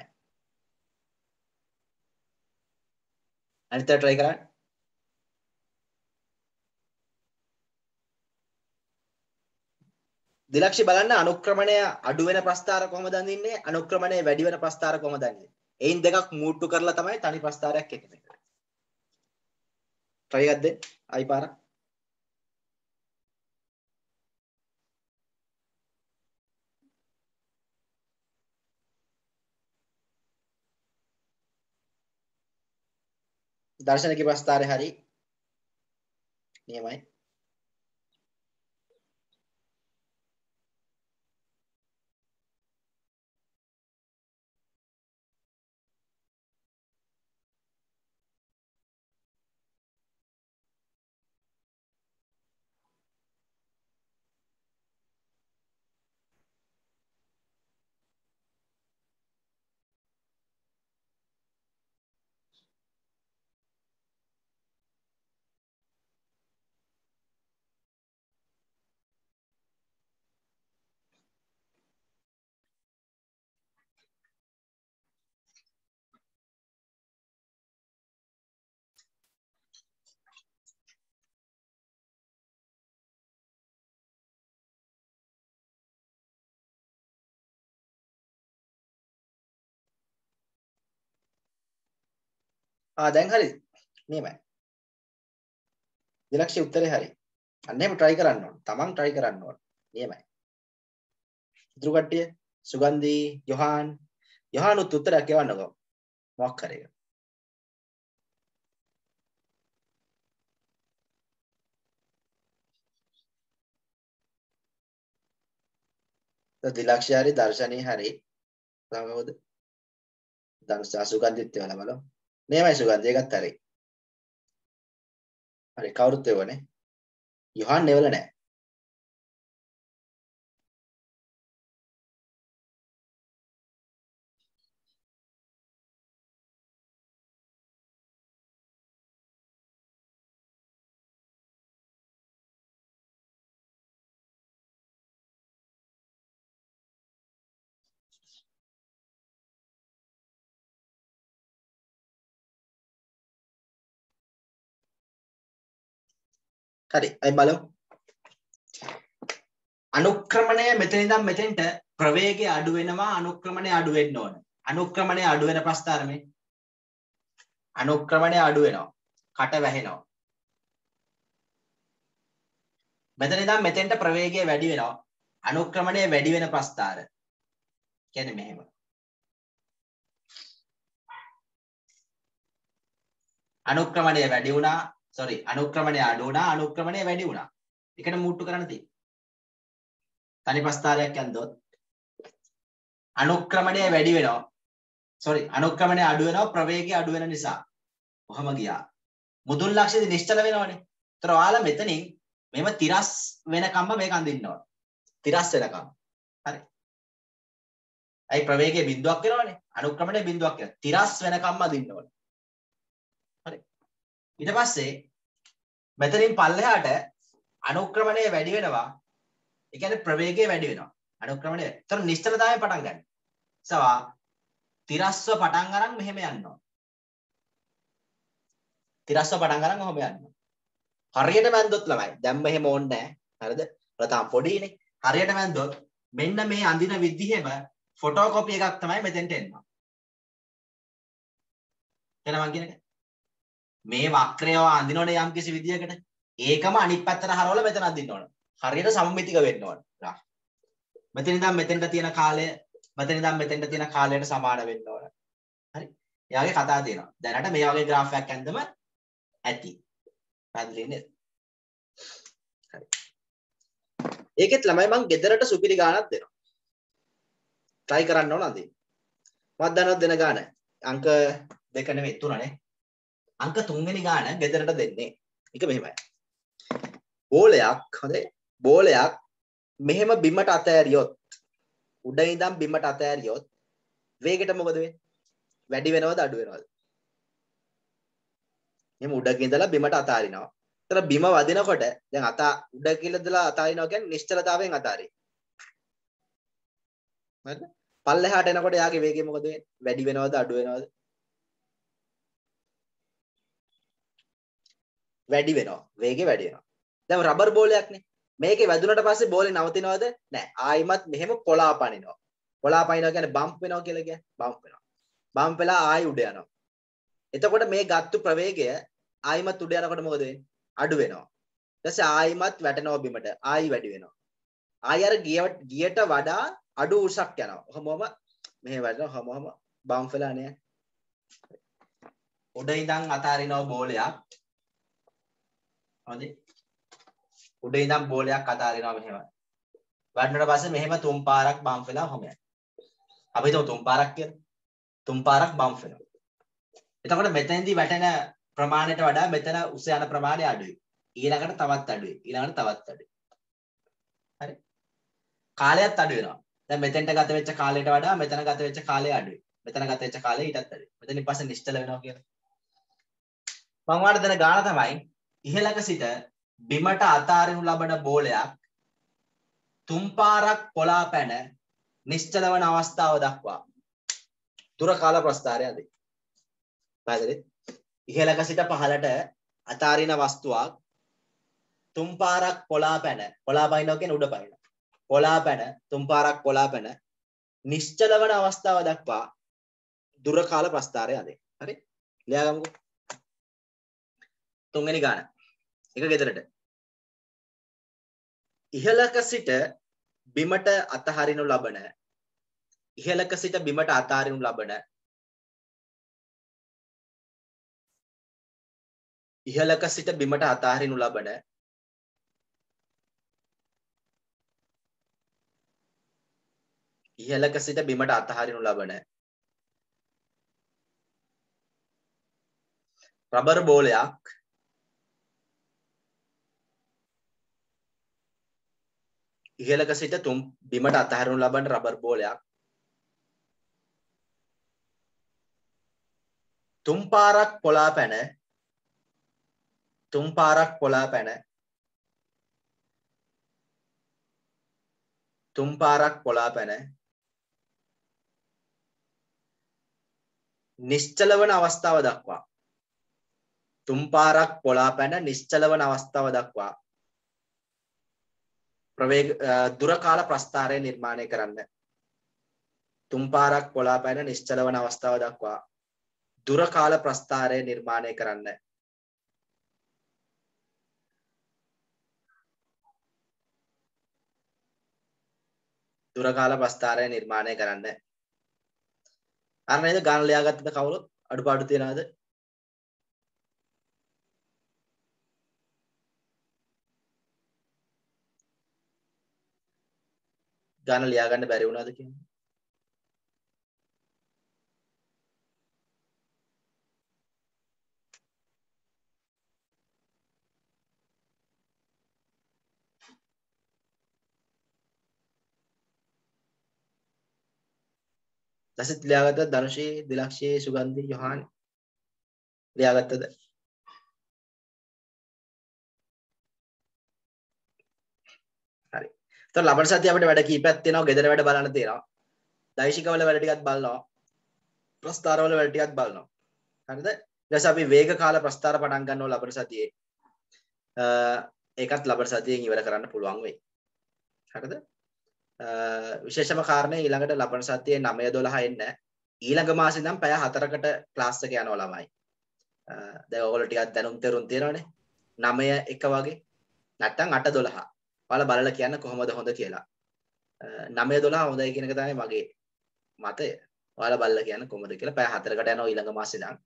අනිත් එක try කරන්න. දිලක්ෂි බලන්න අනුක්‍රමණය අඩු වෙන ප්‍රස්ථාර කොහොමද අඳින්නේ? අනුක්‍රමණය වැඩි වෙන ප්‍රස්ථාර කොහොමද අඳින්නේ? එයින් දෙකක් මූට්ටු කරලා තමයි තනි ප්‍රස්ථාරයක් එන්නේ. try එකක් දෙන්න. ආයි පාරක්. දර්ශනගේ ප්‍රස්ථාරය හරි. නියමයි. ආ දැන් හරි. නියමයි. දිලක්ෂි උත්තරේ හරි. අන්න එහෙම try කරන්න ඕන. තමන් try කරන්න ඕන. නියමයි. ඉතුරු කට්ටිය සුගන්ධි, යොහාන්, යොහානුත් උත්තරයක් යවන්නකෝ. මොකක් හරි එක. දිලක්ෂි හරි, දර්ශනී හරි. කවුද? දංශ සුගන්ධිත් වෙලා බලමු. නියමයි සුගන්ධි ඒකත් හරි. හරි කවුරුත් එවනේ. යොහාන් නෙවල නැහැ. හරි අය බලමු. අනුක්‍රමණය මෙතන ඉඳන් මෙතෙන්ට ප්‍රවේගය අඩු වෙනවා අනුක්‍රමණය අඩු වෙන්න ඕන. අනුක්‍රමණය අඩු වෙන ප්‍රස්ථාර මේ. අනුක්‍රමණය අඩු වෙනවා. කට වැහෙනවා. මෙතන ඉඳන් මෙතෙන්ට ප්‍රවේගය වැඩි වෙනවා. අනුක්‍රමණය වැඩි වෙන ප්‍රස්ථාර. කියන්නේ මෙහෙම. අනුක්‍රමණය වැඩි වුණා sorry අනුක්‍රමණය අඩු වුණා අනුක්‍රමණය වැඩි වුණා. එකට මූට්ටු කරන්න තියෙන්නේ. තනි ප්‍රස්ථාරයක් යන්දොත් අනුක්‍රමණය වැඩි වෙනවා. sorry අනුක්‍රමණය අඩු වෙනවා ප්‍රවේගය අඩු වෙන නිසා. කොහම ගියා. මුදුන් ලක්ෂ්‍යදී නිශ්චල වෙනවනේ. ඒතර ඔයාලා මෙතනින් මෙහෙම තිරස් වෙනකම්ම මේක අඳින්න ඕන. තිරස් වෙනකම්. හරි. අයි ප්‍රවේගයේ බිඳුවක් වෙනවනේ. අනුක්‍රමණය බිඳුවක් වෙනවා. තිරස් වෙනකම්ම අඳින්න ඕන. හරි. ඊට පස්සේ මෙතනින් පල්ලෙහාට අනුක්‍රමණය වැඩි වෙනවා. ඒ කියන්නේ ප්‍රවේගය වැඩි වෙනවා. අනුක්‍රමණය. ඒතර නිශ්චලතාවයෙන් පටන් ගන්න. සවා තිරස්ව පටන් අරන් මෙහෙම යනවා. තිරස්ව පටන් අරන් ඔහොම යනවා. හරියට මැන්දොත් ළමයි. දැන් මෙහෙම ඕනේ නැහැ. හරිද? ප්‍රථම පොඩිනේ. හරියට මැන්දොත් මෙන්න මේ අඳින විදිහෙම ෆොටෝකොපි එකක් තමයි මෙතෙන්ට එන්නේ. එන මං කියන්නේ මේ වක්‍රය අඳිනවනේ යම් කිසි විදියකට ඒකම අනිත් පැත්තට හරවලා මෙතන අඳින්න ඕන. හරියට සමමිතික වෙන්න ඕන. මෙතන ඉඳන් මෙතෙන්ට තියෙන කාලය මෙතන ඉඳන් මෙතෙන්ට තියෙන කාලයට සමාන වෙන්න ඕන. හරි. එයාගේ කතාව තියෙනවා. දැනට මේ වගේ graph එකක් ඇඳම ඇති. පැහැදිලි නේද? හරි. ඒකෙත් ළමයි මං ගෙදරට සුපිරි ගාණක් දෙනවා. try කරන්න ඕන අදින්. මත් දන්නවද දෙන ගාණ? අංක දෙක නෙමෙයි තුනනේ. අංක තුන් වෙනි ගාණ ගෙදරට දෙන්නේ. ඒක මෙහෙමයි. බෝලයක් හොඳේ. බෝලයක් මෙහෙම බිමට අතෑරියොත් උඩ ඉඳන් බිමට අතෑරියොත් වේගෙට මොකද වෙන්නේ? වැඩි වෙනවද අඩු වෙනවද? එහෙම උඩක ඉඳලා බිමට අතාරිනවා. ඒතර බිම වදිනකොට දැන් අත උඩ කියලා ඉඳලා අතාරිනවා කියන්නේ නිශ්චලතාවයෙන් අතාරින. හරිද? පල්ලෙහාට එනකොට යාගේ වේගය මොකද වෙන්නේ? වැඩි වෙනවද අඩු වෙනවද? වැඩි වෙනවා. වේගය වැඩි වෙනවා. දැන් රබර් බෝලයක්නේ. මේකේ වැදුනට පස්සේ බෝලේ නවතිනවද? නැහැ. ආයිමත් මෙහෙම කොලා පනිනවා. කොලා පනිනවා කියන්නේ බම්ප් වෙනවා කියලා කියන්නේ. බම්ප් වෙනවා. බම්ප් වෙලා ආයි උඩ යනවා. එතකොට මේ ගත්තු ප්‍රවේගය ආයිමත් උඩ යනකොට මොකද වෙන්නේ? අඩු වෙනවා. ඊට පස්සේ ආයිමත් වැටෙනවා බිමට. ආයි වැඩි වෙනවා. ආයි අර ගියට වඩා අඩු උසක් යනවා. ඔහොමම මෙහෙ වැටෙනවා. ඔහොමම බම්ප් වෙලා නේ. උඩ ඉඳන් අතාරිනවා බෝලයක්. හරිද? උඩ ඉඳන් බෝලයක් අතාරිනවා මෙහෙම. වැටුණාට පස්සේ මෙහෙම තුන් පාරක් බම්ප් වෙලා ඔහොම යනවා. අපි හිතමු තුන් පාරක් කියලා. තුන් පාරක් බම්ප් වෙනවා. එතකොට මෙතෙන්දී වැටෙන ප්‍රමාණයට වඩා මෙතන උස යන ප්‍රමාණය අඩුයි. ඊළඟට තවත් අඩුයි. ඊළඟට තවත් අඩුයි. හරි? කාලයත් අඩු වෙනවා. දැන් මෙතෙන්ට ගත වෙච්ච කාලයට වඩා මෙතන ගත වෙච්ච කාලය අඩුයි. මෙතන ගත වෙච්ච කාලය ඊටත් අඩුයි. මෙතනින් පස්සේ නිශ්චල වෙනවා කියලා. මම වාට දෙන ගාන තමයි ඉහළක සිට බිමට අතාරිනු ලබන බෝලයක් තුන් පාරක් කොලා පැන නිශ්චල වන අවස්ථාව දක්වා දුර කාල ප්‍රස්ථාරය අදී. පැහැදිලිද? ඉහළක සිට පහළට අතාරින වස්තුවක් තුන් පාරක් කොලා පැන කොලා පනිනවා කියන්නේ උඩ පනිනවා. කොලා පැන තුන් පාරක් කොලා පැන නිශ්චල වන අවස්ථාව දක්වා දුර කාල ප්‍රස්ථාරය අදී. හරි? ලියාගමුකෝ. තුන්වෙනි ගාන. එක ගෙදරට. ඉහළක සිට බිමට අතහරිනු ලබන ඉහළක සිට බිමට අතාරිනු ලබන ඉහළක සිට බිමට අතාරිනු ලබන ඉහළක සිට බිමට අතහරිනු ලබන රබර් බෝලයක් ඉහළක සිට තුම් බිමට අතහරිනු ලබන රබර් බෝලයක් තුන් පාරක් කොලා පැන තුන් පාරක් කොලා පැන තුන් පාරක් කොලා පැන නිශ්චල වන අවස්ථාව දක්වා තුන් පාරක් කොලා පැන නිශ්චල වන අවස්ථාව දක්වා ප්‍රවේග දුර කාල ප්‍රස්ථාරය නිර්මාණය කරන්න. තුන් පාරක් කොලා පැන නිශ්චල වන අවස්ථාව දක්වා දුර කාල ප්‍රස්ථාරය නිර්මාණය කරන්න. දුර කාල ප්‍රස්ථාරය නිර්මාණය කරන්න. අර නේද ගාන ලියාගත්තද කවුරුත්? අඩුපාඩු තියනවද? ගාන ලියා ගන්න බැරි වුණාද කියන්නේ? දසිත ලියාගත්තද? ධනුෂී, දිලක්ෂී, සුගන්ධි, යොහාන් ලියාගත්තද? හරි. ඒතර ලබන සතිය අපිට වැඩ කීපයක් තියෙනවා. ගෙදර වැඩ බලන්න තියෙනවා. දෛශික වල වැඩ ටිකක් බලනවා. ප්‍රස්ථාර වල වැඩ ටිකක් බලනවා. හරිද? ඊට පස්සේ අපි වේග කාල ප්‍රස්ථාර පටන් ගන්නවා ලබන සතියේ. ඒකත් ලබන සතියෙන් ඉවර කරන්න පුළුවන් වෙයි. හරිද? විශේෂම කාරණේ ඊළඟට ලබන සතියේ නවය දොළහ එන්න ඊළඟ මාසේ ඉඳන් පැය හතරකට ක්ලාස් එක යනවා ළමයි. දැන් ඔයගොල්ලෝ ටිකක් දැනුම් තේරුම් තියෙනවනේ. නවය එක වගේ නැත්තම් අට දොළහ. ඔයාලා බලලා කියන්න කොහොමද හොඳ කියලා. නවය දොළහ හොඳයි කියන එක තමයි මගේ මතය. ඔයාලා බලලා කියන්න කොහොමද කියලා. පැය හතරකට යනවා ඊළඟ මාසේ ඉඳන්.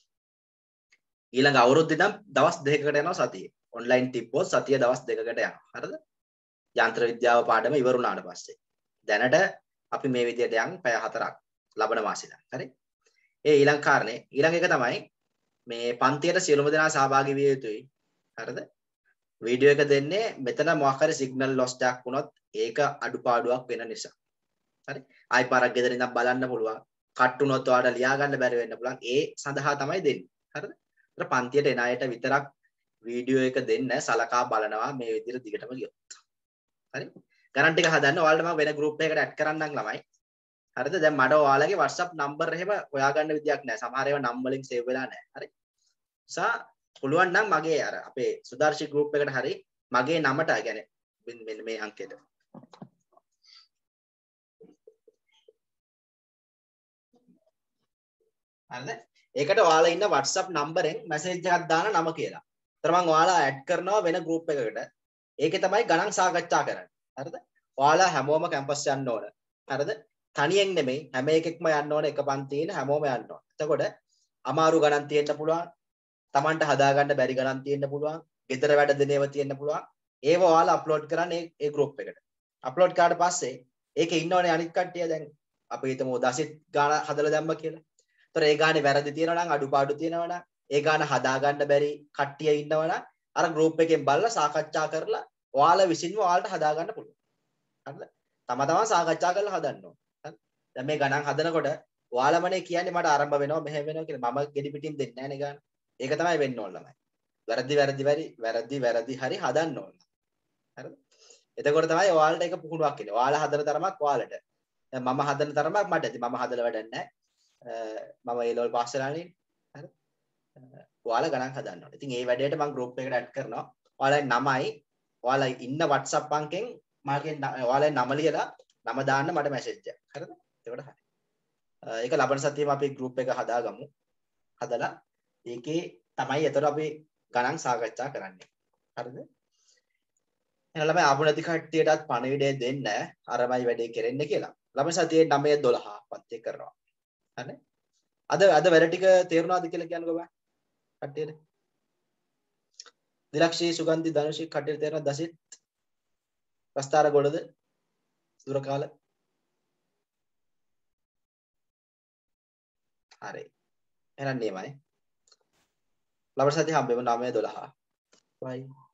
ඊළඟ අවුරුද්දේ ඉඳන් දවස් දෙකකට යනවා සතියේ. ඔන්ලයින් තිබ්බොත් සතිය දවස් දෙකකට යනවා. හරිද? යන්ත්‍ර විද්‍යාව පාඩම ඉවර වුණාට පස්සේ. දැනට අපි මේ විදියට යන් පැය හතරක් ලබන මාසෙ ඉඳන්. හරි? ඒ ඊළඟ කාරණේ ඊළඟ එක තමයි මේ පන්තියට සියලුම දෙනා සහභාගී විය යුතුයි. හරිද? වීඩියෝ එක දෙන්නේ මෙතන මොකක් හරි සිග්නල් ලොස් එකක් වුණොත් ඒක අඩුපාඩුවක් වෙන නිසා. හරි? ආයි පාරක් ගෙදර ඉඳන් බලන්න පුළුවන්. කට් වුණොත් ඔයාලට ලියා ගන්න බැරි වෙන්න පුළුවන්. ඒ සඳහා තමයි දෙන්නේ. හරිද? ඒතර පන්තියට එන අයට විතරක් වීඩියෝ එක දෙන්න සලකා බලනවා මේ විදිහට දිගටම ගියොත්. හරි? ගණන් ටික හදන්න ඔයාලට මම වෙන ගෲප් එකකට ඇඩ් කරන්නම් ළමයි. හරිද? දැන් මට ඔයාලගේ WhatsApp නම්බර් එහෙම හොයාගන්න විදියක් නැහැ. සමහර ඒවා නම් වලින් සේව් වෙලා නැහැ. හරි? නිසා පුළුවන් නම් මගේ අර අපේ සුදර්ශි ගෲප් එකට හරි මගේ නමට يعني මෙන්න මේ අංකයට හරිද? ඒකට ඔයාලා ඉන්න WhatsApp නම්බරෙන් මැසේජ් එකක් දාන නම කියලා. ඒතර මම ඔයාලා ඇඩ් කරනවා වෙන ගෲප් එකකට. ඒකේ තමයි ගණන් සාකච්ඡා කරන්නේ. හරිද? ඔයාලා හැමෝම කැම්පස් යන්න ඕන. හරිද? තනියෙන් නෙමෙයි හැම එකෙක්ම යන්න ඕන එක පන්තියේ හැමෝම යන්න ඕන. එතකොට අමාරු ගණන් තියෙන්න පුළුවන්. Tamanට හදාගන්න බැරි ගණන් තියෙන්න පුළුවන්. ගෙදර වැඩ දෙනේව තියෙන්න පුළුවන්. ඒව ඔයාලා අප්ලෝඩ් කරන්නේ ඒ ගෲප් එකට. අප්ලෝඩ් කරාට පස්සේ ඒකේ ඉන්නවනේ අනිත් කට්ටිය දැන් අපි හිතමු දසිත් ගාන හදලා දැම්ම කියලා. ඒතර ඒ ගානේ වැරදි තියෙනවා නම් අඩුපාඩු තියෙනවා නම් ඒ ගාන හදාගන්න බැරි කට්ටිය ඉන්නවා නම් අර ගෲප් එකෙන් බලලා සාකච්ඡා කරලා ඔයාලා විසින්ම ඔයාලට හදාගන්න පුළුවන්. හරිද? තම තමන් සාකච්ඡා කරලා හදන්න ඕන. හරි? දැන් මේ ගණන් හදනකොට ඔයාලමනේ කියන්නේ මට ආරම්භ වෙනවා මෙහෙම වෙනවා කියලා. මම ගෙඩි පිටින් දෙන්නේ නැහැ නේ ගාන. ඒක තමයි වෙන්න ඕන ළමයි. වැරදි වැරදි වැරදි වැරදි වැරදි හරි හදන්න ඕන. හරිද? එතකොට තමයි ඔයාලට ඒක පුහුණුවක් එන්නේ. ඔයාලා හදන තරමක් ඔයාලට. දැන් මම හදන තරමක් මට ඇති. මම හදලා වැඩක් නැහැ. මම ඒ ලෙවල් පාස් වෙලානේ. හරි? ඔයාලා ගණන් හදන්න ඕනේ. ඉතින් මේ වැඩේට මම ගෲප් එකට ඇඩ් කරනවා. ඔයාලගේ නමයි ඔයාලා ඉන්න WhatsApp අංකෙන් මාගේ ඔයාලගේ නම ලියලා නම දාන්න මට මැසේජ් එකක්. හරිද? එතකොට හරි. ඒක ලබන සතියේම අපි ගෲප් එක හදාගමු. හදලා ඒකේ තමයි එතකොට අපි ගණන් සාකච්ඡා කරන්නේ. හරිද? එහෙනම් ළමයි ආපු නැති කට්ටියටත් පණිවිඩය දෙන්න අරමයි වැඩේ කෙරෙන්නේ කියලා. ළමයි සතියේ නවය දොළහ පත්‍ය කරනවා. හරි? අද අද වැඩ ටික තේරුණාද කියලා කියන්නකෝ බෑ. කට්ටියට. දිලක්ෂී සුගන්ධි ධනුෂි කට්ටියට තේරෙනවද දසිත්? ප්‍රස්තාර ගොඩද? දුර කාල. හරි. එහෙනම් නියමයි. ලබන සතියේ හම්බෙමු නවය දොළහ. bye.